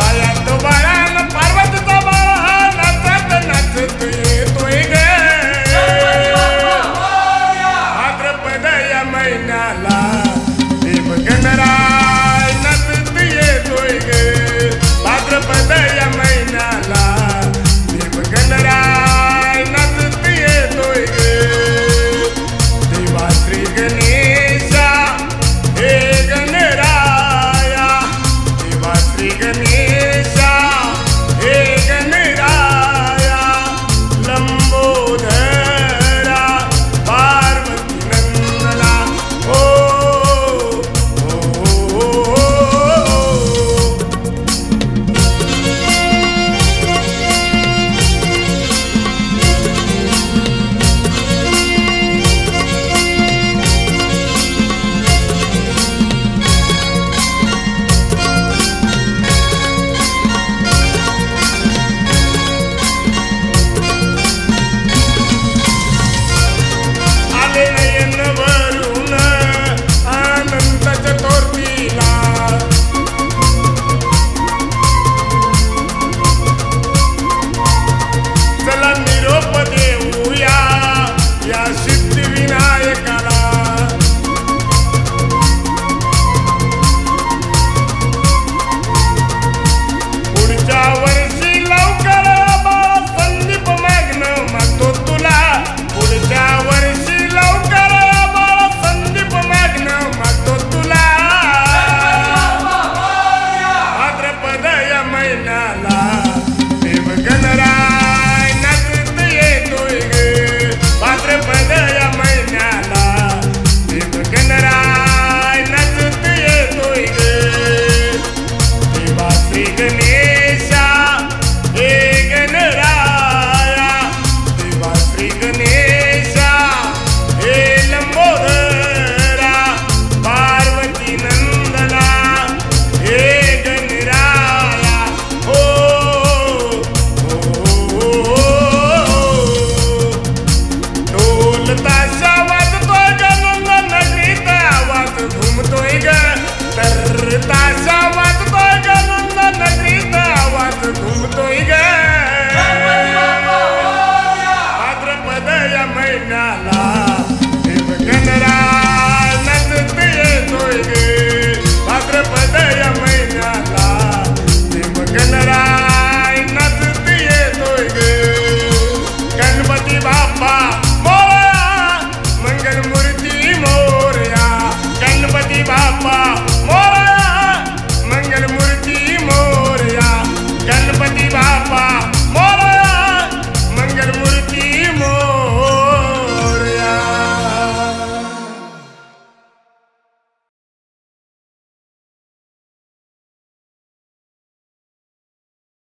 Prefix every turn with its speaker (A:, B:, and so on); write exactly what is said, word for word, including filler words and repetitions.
A: पायात बाळान पार्वतीचा बाळा नाचत नाचत येतोय ग भाद्रपद या महिन्याला देव गणराय नाचत येतोय ग भाद्रपद या महिन्याला देव गणराय नाचत येतोय ग देवा श्री गणेशा हे गणराया देवा श्री गणेशा हे गणराया लंबोदरा पार्वती नंदना ओ, ओ, ओ, ओ, ओ. आले नयन भरून अनंताच्या तोरतीला चला निरोप देऊया या सिद्धिविनायकाला पुढच्या वर्षी लवकर बाळा संदीप मागणं मागतो तुला पुढच्या वर्षी लवकर बाळा संदीप मागणं मागतो तुला भाद्रपद या महिन्याला देव गणराय नाचत येतोय ग भाद्रपद या महिन्याला देव गणराय नाचत येतोय ग देवा श्री गणेश